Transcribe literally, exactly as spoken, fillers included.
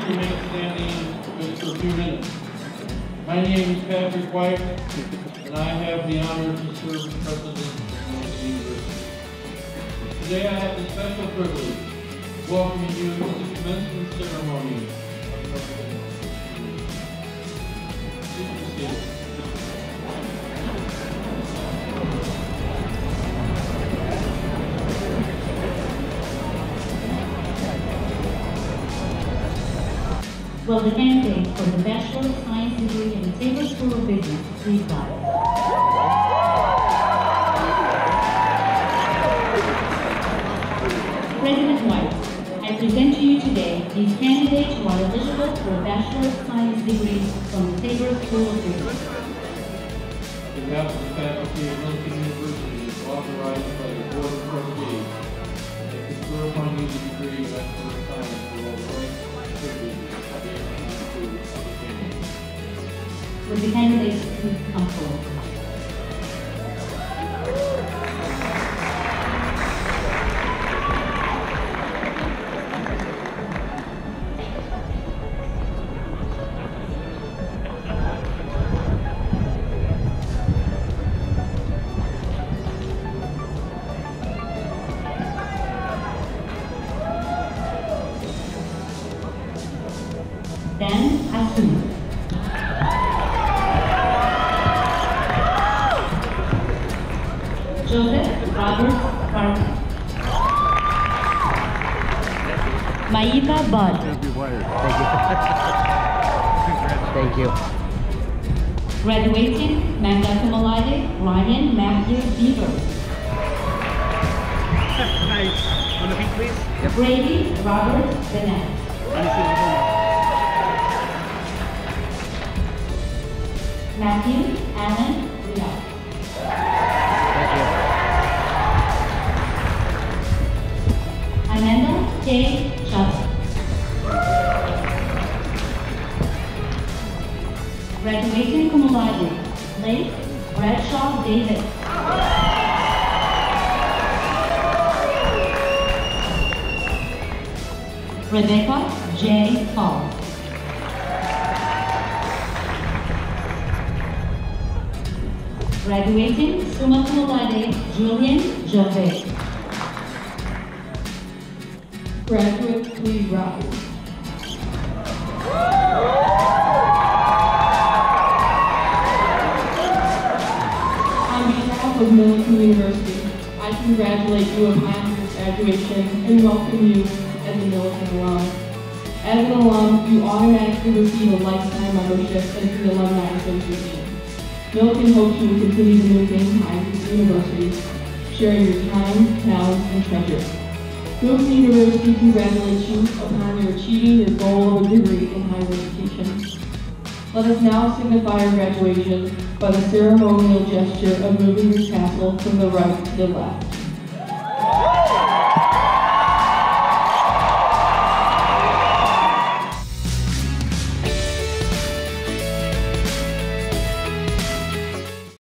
remain standing just for a few minutes. My name is Patrick White, and I have the honor to serve as president of Millikin University. Today I have the special privilege of welcoming you to the commencement ceremony of Millikin University. Please be seated. Will the candidate for the Bachelor of Science degree in the Decatur School of Business please rise? President White, I present to you today these candidates who are eligible for a Bachelor of Science degree from the Decatur School of Business. On behalf of the faculty of Millikin University, is authorized by the Board of Trustees to confer upon you the degree of Bachelor of Science for all rights and privileges. Would the candidates please come forward? Then, assume. Joseph Robert Carter. Maeva Bud. Thank you. Graduating, magna cum laude, Ryan Matthew Beaver. Nice. On the feet, please. Yep. Brady Robert Bennett. Matthew Allen Rial. Amanda J. Chubb. Graduating cum laude, Blake Bradshaw Davis. Rebecca J. Paul. Graduating summa cum laude, Julian Gervais. Graduates, please rise. On behalf of Millikin University, I congratulate you upon your graduation and welcome you as a Millikin alum. As an alum, you automatically receive a lifetime membership into the Alumni Association. Millikin hopes you will continue to move things high with the university, sharing your time, talents, and treasure. Millikin University congratulates you upon your achieving your goal of a degree in higher education. Let us now signify our graduation by the ceremonial gesture of moving your tassel from the right to the left.